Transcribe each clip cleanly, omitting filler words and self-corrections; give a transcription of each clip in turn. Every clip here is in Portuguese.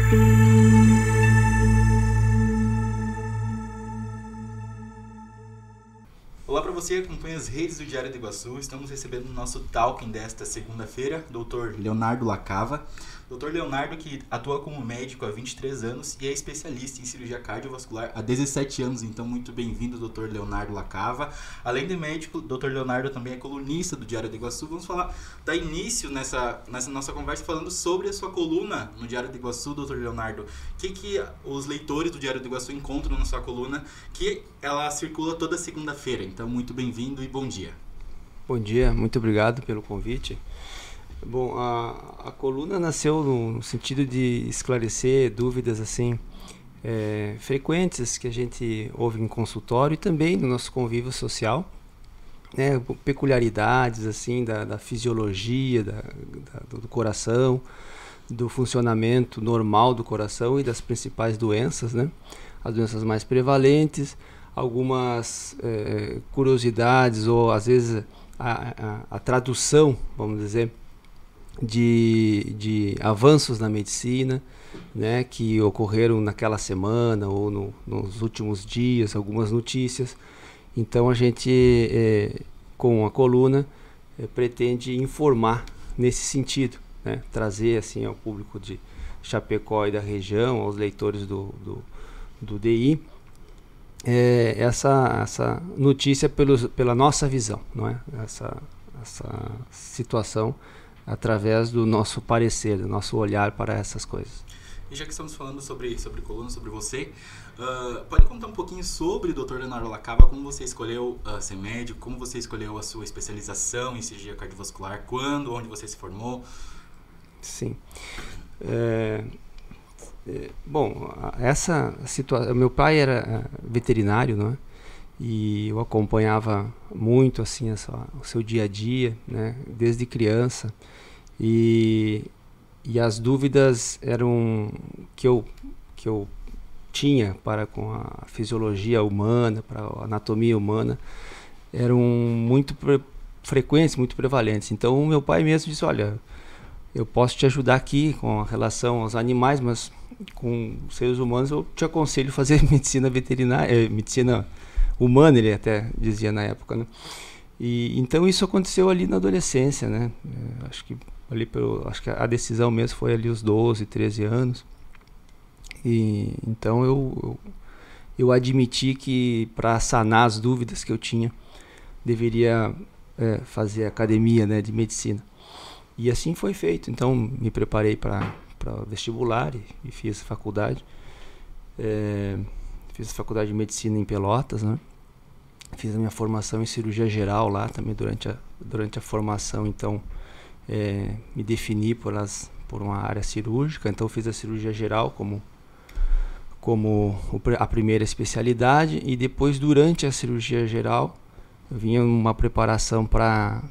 Olá para você que acompanha as redes do Diário do Iguaçu. Estamos recebendo o nosso talking desta segunda-feira, Dr. Leonardo Lacava. Dr. Leonardo, que atua como médico há 23 anos e é especialista em cirurgia cardiovascular há 17 anos. Então, muito bem-vindo, Dr. Leonardo Lacava. Além de médico, Dr. Leonardo também é colunista do Diário do Iguaçu. Vamos dar início nessa nossa conversa falando sobre a sua coluna no Diário do Iguaçu, Dr. Leonardo. O que os leitores do Diário do Iguaçu encontram na sua coluna, que ela circula toda segunda-feira. Então, muito bem-vindo e bom dia. Bom dia, muito obrigado pelo convite. Bom, a coluna nasceu no sentido de esclarecer dúvidas assim frequentes que a gente ouve em consultório e também no nosso convívio social, né, peculiaridades assim da fisiologia do coração, do funcionamento normal do coração e das principais doenças, né, as doenças mais prevalentes, algumas curiosidades ou às vezes a tradução, vamos dizer, de avanços na medicina, né, que ocorreram naquela semana ou nos últimos dias, algumas notícias. Então a gente, com a coluna, pretende informar nesse sentido, né, trazer assim ao público de Chapecó e da região, aos leitores do DI, essa notícia pela nossa visão, não é? Essa situação através do nosso parecer, do nosso olhar para essas coisas. E já que estamos falando sobre coluna, sobre você, pode contar um pouquinho sobre o Dr. Leonardo Lacava, como você escolheu ser médico, como você escolheu a sua especialização em cirurgia cardiovascular, quando, onde você se formou? Sim. Bom, essa situação, meu pai era veterinário, não é? E eu acompanhava muito assim o seu dia a dia, né, desde criança, e as dúvidas eram que eu tinha com a fisiologia humana, para a anatomia humana, eram muito frequentes, muito prevalentes. Então o meu pai mesmo disse: olha, eu posso te ajudar aqui com relação aos animais, mas com seres humanos eu te aconselho fazer medicina veterinária, medicina humana, ele até dizia na época, né? E então isso aconteceu ali na adolescência, né? Acho que a decisão mesmo foi ali os 12, 13 anos. E então eu admiti que, para sanar as dúvidas que eu tinha, deveria fazer academia, né, de medicina. E assim foi feito. Então me preparei para vestibular e fiz faculdade. Fiz a faculdade de medicina em Pelotas, né? Fiz a minha formação em cirurgia geral lá também durante a formação. Então me defini por uma área cirúrgica. Então fiz a cirurgia geral como a primeira especialidade, e depois, durante a cirurgia geral, eu vinha uma preparação para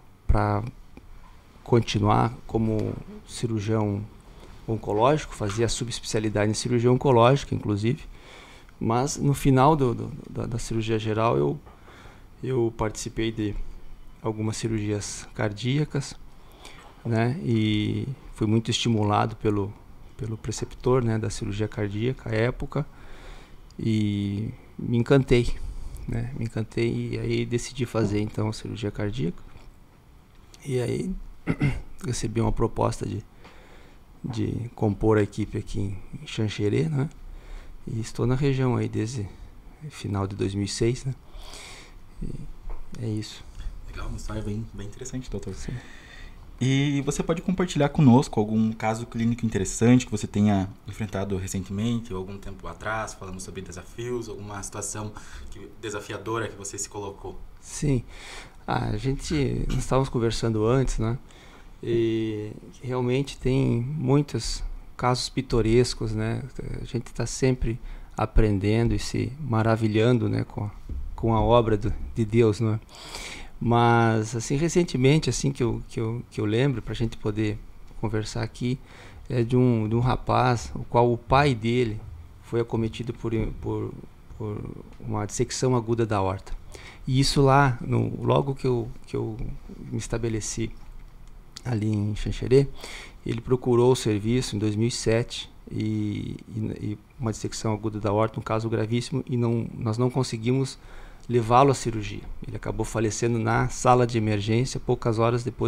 continuar como cirurgião oncológico, fazia a subespecialidade em cirurgia oncológica, inclusive. Mas no final da cirurgia geral eu participei de algumas cirurgias cardíacas, né, e fui muito estimulado pelo preceptor, né, da cirurgia cardíaca à época, e me encantei, né, e aí decidi fazer então a cirurgia cardíaca. E aí recebi uma proposta de compor a equipe aqui em Xanxerê, né? E estou na região aí desde final de 2006, né? E é isso. Legal, uma história bem interessante, doutor. Sim. E você pode compartilhar conosco algum caso clínico interessante que você tenha enfrentado recentemente ou algum tempo atrás, falando sobre desafios, alguma situação desafiadora que você se colocou? Sim. Nós estávamos conversando antes, né? E realmente tem muitos casos pitorescos, né? A gente está sempre aprendendo e se maravilhando, né, com a obra de Deus, não é? Mas assim, recentemente, assim, que eu lembro, para a gente poder conversar aqui, é de um rapaz o qual o pai dele foi acometido por uma dissecção aguda da aorta. E isso lá, logo que eu me estabeleci ali em Xanxerê. Ele procurou o serviço em 2007 e uma dissecção aguda da aorta, um caso gravíssimo, e nós não conseguimos levá-lo à cirurgia. Ele acabou falecendo na sala de emergência poucos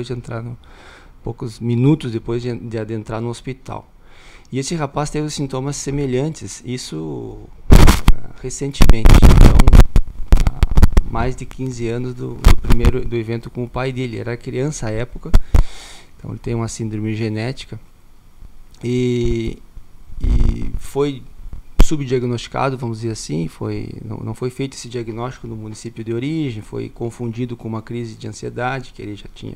minutos depois de adentrar no hospital. E esse rapaz teve sintomas semelhantes, isso recentemente, então há mais de 15 anos do evento com o pai dele. Era criança à época, então ele tem uma síndrome genética e foi subdiagnosticado, vamos dizer assim, não foi feito esse diagnóstico no município de origem, foi confundido com uma crise de ansiedade que ele já tinha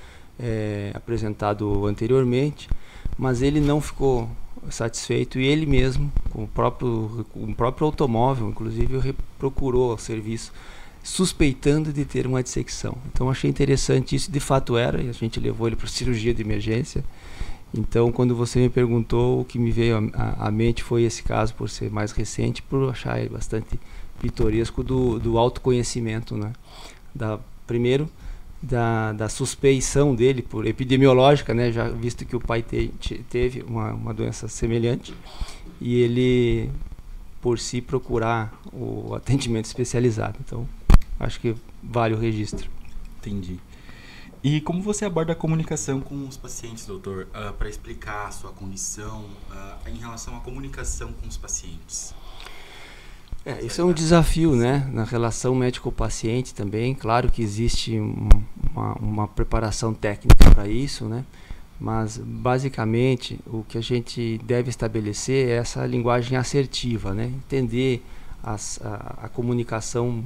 apresentado anteriormente, mas ele não ficou satisfeito e ele mesmo, com o próprio automóvel, inclusive, procurou o serviço suspeitando de ter uma dissecção. Então achei interessante isso, de fato era, e a gente levou ele para cirurgia de emergência. Então, quando você me perguntou, o que me veio à mente foi esse caso, por ser mais recente, por achar ele bastante pitoresco do autoconhecimento, né? Primeiro, da suspeição dele por epidemiológica, né? Já visto que o pai teve uma doença semelhante, e ele, por si, procurar o atendimento especializado. Então, acho que vale o registro. Entendi. E como você aborda a comunicação com os pacientes, doutor, para explicar a sua condição em relação à comunicação com os pacientes? Isso é um desafio, né? Na relação médico-paciente também. Claro que existe uma preparação técnica para isso, né? Mas, basicamente, o que a gente deve estabelecer é essa linguagem assertiva, né? Entender a comunicação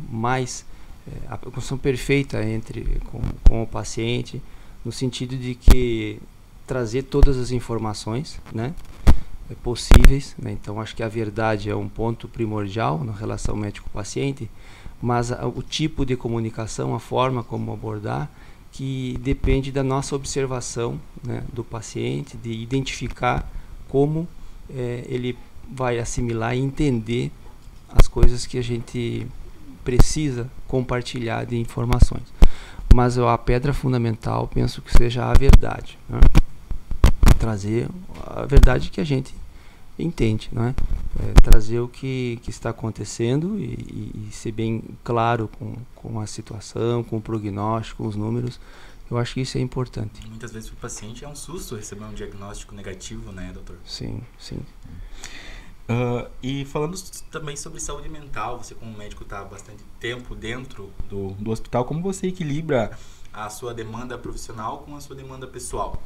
a comunicação perfeita com o paciente, no sentido de que trazer todas as informações, né, possíveis, né? Então acho que a verdade é um ponto primordial na relação médico-paciente, mas o tipo de comunicação, a forma como abordar, que depende da nossa observação, né, do paciente, de identificar como ele vai assimilar e entender as coisas que a gente precisa compartilhar de informações. Mas a pedra fundamental, penso que seja a verdade, né? Trazer a verdade que a gente entende, né? Trazer o que está acontecendo e ser bem claro com a situação, com o prognóstico, com os números. Eu acho que isso é importante. Muitas vezes para o paciente é um susto receber um diagnóstico negativo, né, doutor? Sim, sim. E falando também sobre saúde mental, você como médico está há bastante tempo dentro do hospital, como você equilibra a sua demanda profissional com a sua demanda pessoal?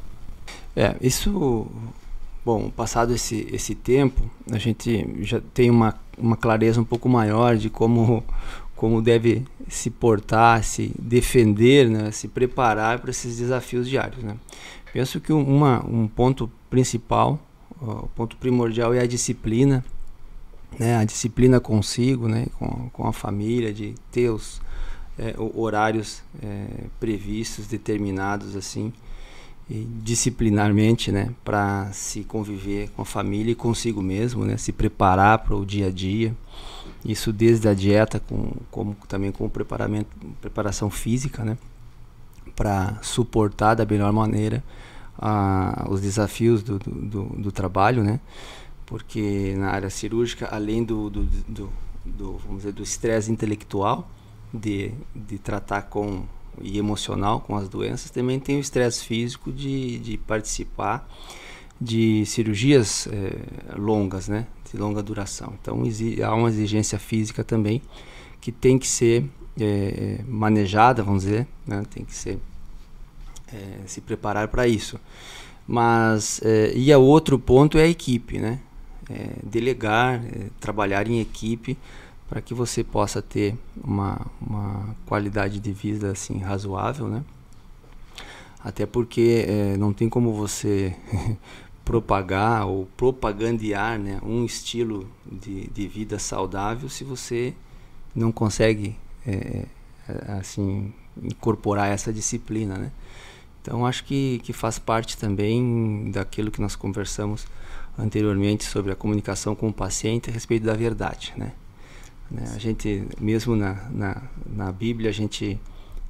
Bom, passado esse tempo, a gente já tem uma clareza um pouco maior de como deve se portar, se defender, né, se preparar para esses desafios diários, né? Penso que um ponto principal, o ponto primordial é a disciplina, né? A disciplina consigo, né? Com a família, de ter os horários previstos, determinados assim, e disciplinarmente, né? Para se conviver com a família e consigo mesmo, né? Se preparar para o dia a dia. Isso desde a dieta, como também com preparação física, né? Para suportar da melhor maneira os desafios do trabalho, né? Porque na área cirúrgica, além vamos dizer, do estresse intelectual de tratar e emocional com as doenças, também tem o estresse físico de participar de cirurgias longas, né? De longa duração. Então há uma exigência física também que tem que ser manejada, vamos dizer, né? Tem que ser se preparar para isso. Mas e o outro ponto é a equipe, né? Delegar, trabalhar em equipe para que você possa ter uma qualidade de vida assim razoável, né? Até porque não tem como você propagar ou propagandear, né, um estilo de vida saudável se você não consegue assim incorporar essa disciplina, né? Então acho que faz parte também daquilo que nós conversamos anteriormente sobre a comunicação com o paciente a respeito da verdade, né? A gente, mesmo na Bíblia, a gente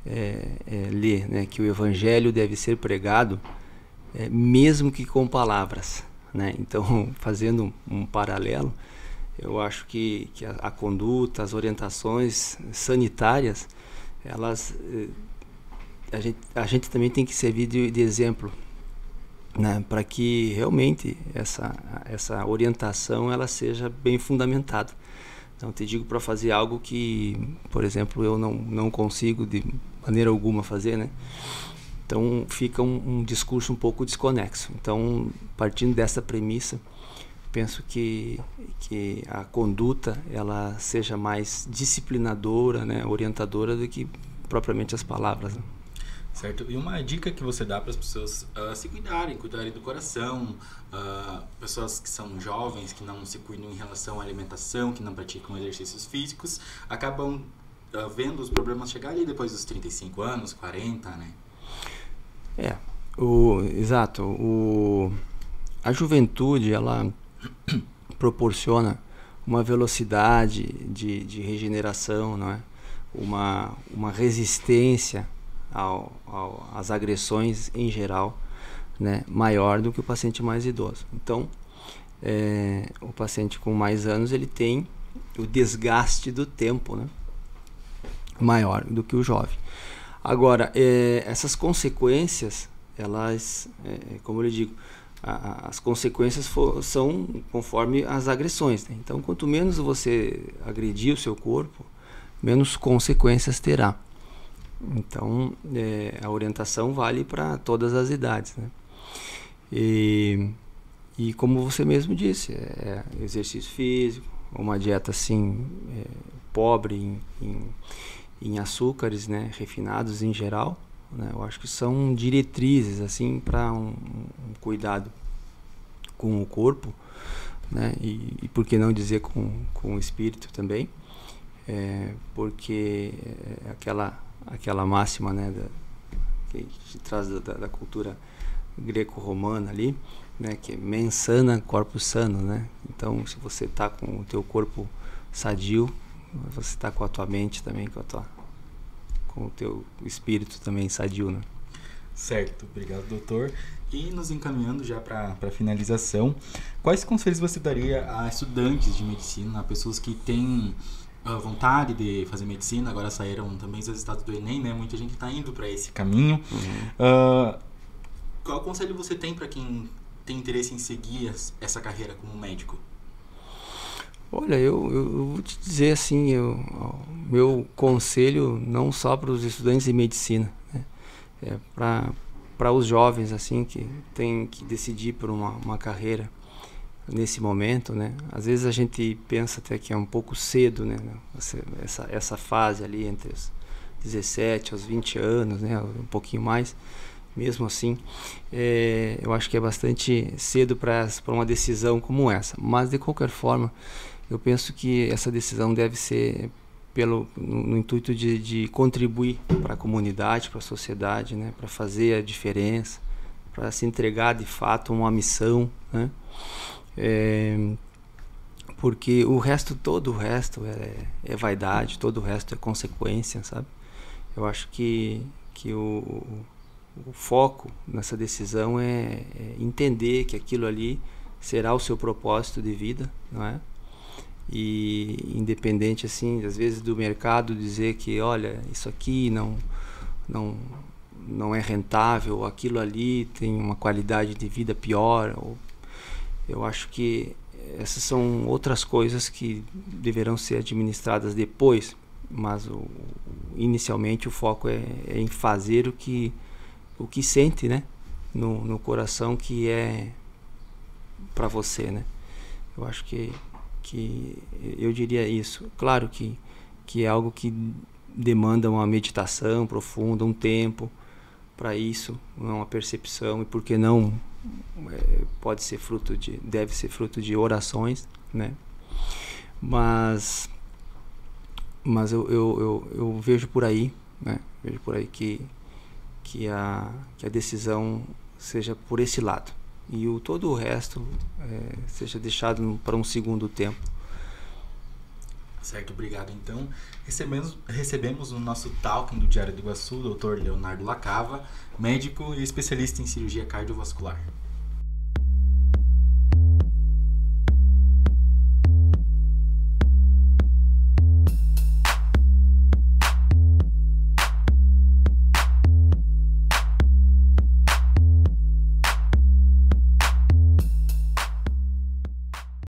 lê, né, que o evangelho deve ser pregado mesmo que com palavras, né? Então, fazendo um paralelo, eu acho que a conduta, as orientações sanitárias, elas, a gente também tem que servir de exemplo, né, para que realmente essa orientação ela seja bem fundamentada. Então, te digo para fazer algo que, por exemplo, eu não consigo de maneira alguma fazer, né? Então, fica um discurso um pouco desconexo. Então, partindo dessa premissa, penso que a conduta ela seja mais disciplinadora, né, orientadora do que propriamente as palavras, né? Certo. E uma dica que você dá para as pessoas se cuidarem do coração, pessoas que são jovens, que não se cuidam em relação à alimentação, que não praticam exercícios físicos, acabam vendo os problemas chegar ali depois dos 35 anos, 40, né? Exato. A juventude, ela proporciona uma velocidade de regeneração, não é? Uma resistência às agressões em geral, né, maior do que o paciente mais idoso. Então, o paciente com mais anos ele tem o desgaste do tempo, né, maior do que o jovem. Agora, essas consequências, elas, como eu lhe digo, as consequências são conforme as agressões, né? Então, quanto menos você agredir o seu corpo, menos consequências terá. Então, a orientação vale para todas as idades, né? E como você mesmo disse, exercício físico, uma dieta assim, pobre em açúcares, né, refinados em geral, né? Eu acho que são diretrizes assim para um cuidado com o corpo, né? E por que não dizer com o espírito também, porque aquela máxima, né, que se traz da cultura greco-romana ali, né, que é mens sana, corpus sano, né? Então, se você está com o teu corpo sadio, você está com a tua mente também, com o teu espírito também sadio, né? Certo, obrigado, doutor. E nos encaminhando já para a finalização, quais conselhos você daria a estudantes de medicina, a pessoas que têm vontade de fazer medicina, agora saíram também os resultados do Enem, né? Muita gente está indo para esse caminho. Qual conselho você tem para quem tem interesse em seguir essa carreira como médico? Olha, eu vou te dizer assim, meu conselho não só para os estudantes de medicina, né? Para os jovens assim que têm que decidir por uma carreira nesse momento, né? Às vezes a gente pensa até que é um pouco cedo, né? Essa fase ali entre os 17 aos 20 anos, né? Um pouquinho mais, mesmo assim, eu acho que é bastante cedo para uma decisão como essa. Mas de qualquer forma, eu penso que essa decisão deve ser no intuito de contribuir para a comunidade, para a sociedade, né? Para fazer a diferença, para se entregar de fato uma missão, né? Porque todo o resto é vaidade, todo o resto é consequência, sabe? Eu acho que o foco nessa decisão é entender que aquilo ali será o seu propósito de vida, não é? E independente assim, às vezes do mercado dizer que, olha, isso aqui não é rentável, aquilo ali tem uma qualidade de vida pior, eu acho que essas são outras coisas que deverão ser administradas depois, mas inicialmente o foco é em fazer o que sente, né, no coração, que é para você, né? Eu acho que eu diria isso. Claro que é algo que demanda uma meditação profunda, um tempo para isso, uma percepção, e por que não deve ser fruto de orações, né? Mas eu vejo por aí, né? Vejo por aí que a decisão seja por esse lado, e todo o resto seja deixado para um segundo tempo. Certo, obrigado. Então, recebemos no nosso Talking do Diário do Iguaçu o Dr. Leonardo Lacava, médico e especialista em cirurgia cardiovascular.